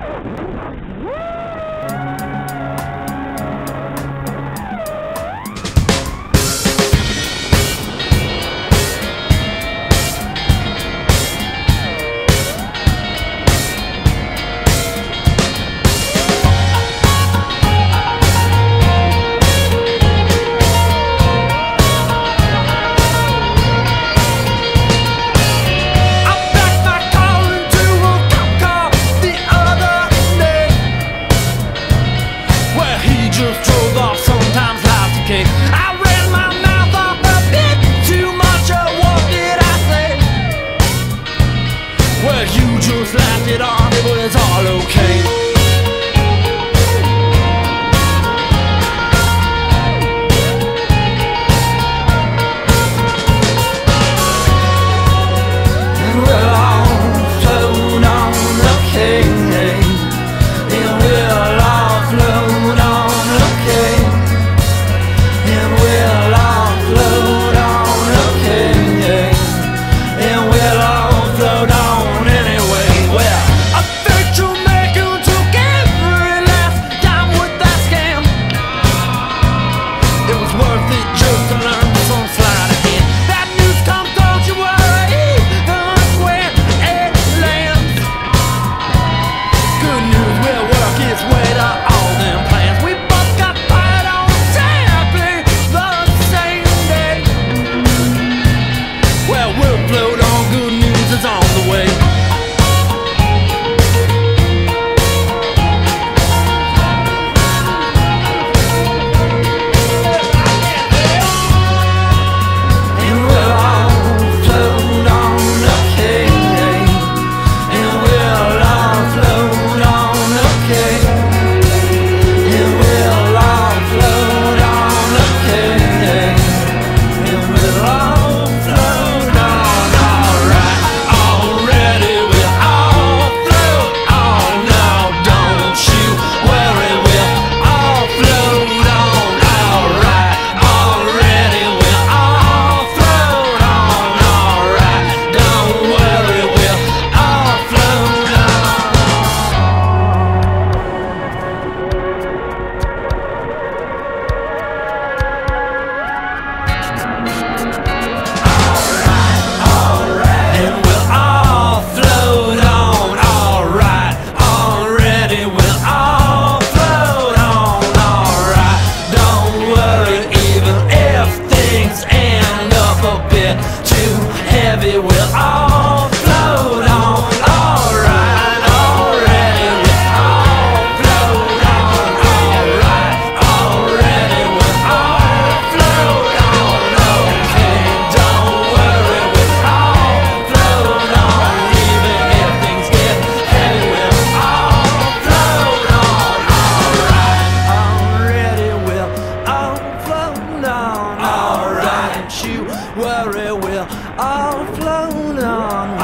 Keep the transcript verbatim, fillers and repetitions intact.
Just laughed it off, it was all okay. And we're all flown on the king, and we'll all float on the king, and we'll all float on the king, and we'll all float on. We'll all float on, alright, already we'll all float on, alright, already we'll all float on, okay, don't worry, we'll all float on, even if things get heavy, we'll all float on, alright, already we'll all float on, alright, don't you worry, we'll all float on.